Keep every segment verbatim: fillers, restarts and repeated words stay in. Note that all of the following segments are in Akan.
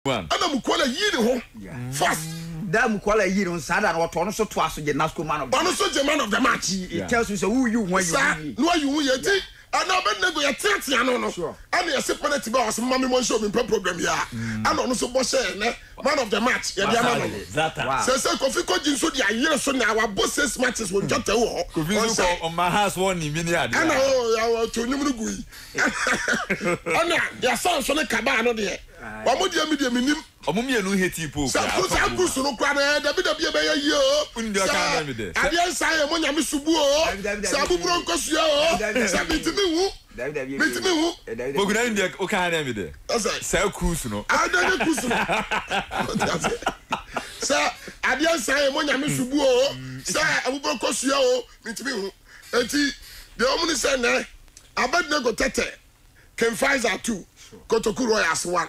ana mukwala yiri ho fast da mukwala yiri on sada na wato no so to aso je nasco man of the match so man of the match it tells you say who you when you no you you ti ana Abednego ya tiatia no no ana ya se penalty ba was mama mo show me problem ya ana no so bo share ne man of the match ya dia man no say say Kofi Koji so dia yere so na wa bo six matches won jota wo Kofi so on my house one ni mini ade ana o ya wa to nyum no gui ana ya san so ne kaba no de wa mo dia media minim omo mienu heti po sa sa kusu no kwa na da bi da bi e be ye yi o undi o kan na me de ade san ye mo nyame subu o sa bu bro nkosu o sa bitimi hu bitimi hu boguna ndi o kan na me de sa kusu no ade kusu sa ade san ye mo nyame subu o sa abu bro nkosu o bitimi hu enti de omo ni say na Abednego Tetteh King Faisal two Kotoku Royals one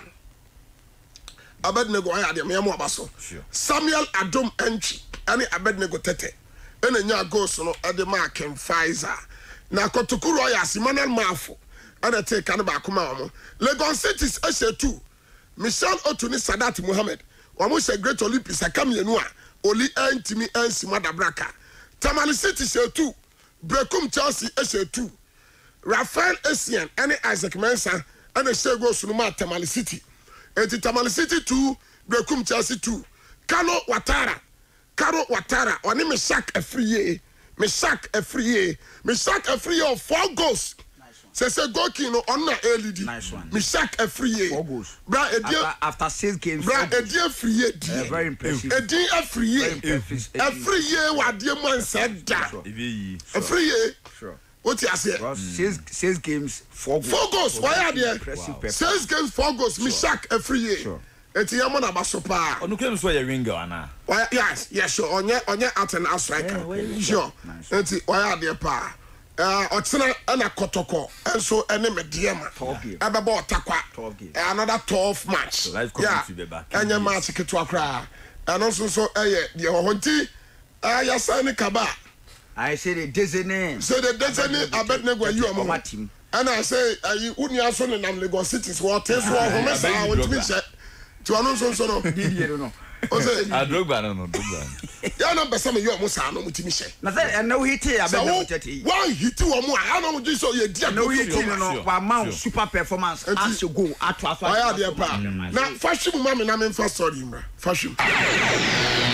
Abednego aya de me mo abaso Samuel Adom entry ani Abednego Tetteh ena nya goals no e de ma King Faisal na Kotoku Royals Emmanuel Mafo ana take kan ba kuma mo Lagos Cities ese two Michel Otuni Sadat Mohammed wa mo se Great Olympics akamienu a oli antimi ansima dabraka Tamale City se two Brekum Chelsea ese two Rafael Essien ani Isaac Mensah ana se goals no ma Tamale City eti Tamale City two Brekum Chelsea two Kano Watara Karo Watara oni Meshak Afriye Meshak Afriye Meshak Afriye of four goals say say goal king no on na L E D Meshak Afriye four goals bra edia after six games bra edia Afriye uh, very impressive edia Afriye Afriye wa de man said da Afriye sure what you say six six games four goals four goals why are there wow. six games four goals Meshak Afriye sure eti yamo na basopa onu kwem so ya winger ana why yes yes sure onye onye out and out striker sure eti why are there pa eh otsena na Kotoko enso ene mediema abeba otakwa another tough match yeah enye match keto akra eno so so eye de honti aya sani kaba I say the Disney say the Disney Abednego you am team and I say you uni aso na Lagos Cities what is what homesa want me say to anno so so no did no o say Adrogba no no Drogba ya no be say me you am say no mutimi say na say and no hit Abednego Tetteh one hit wo mu a no do so ye dia no hit no wa man super performance as you go ato aso why are there pa na fashion mama na me fa sorry mra fashion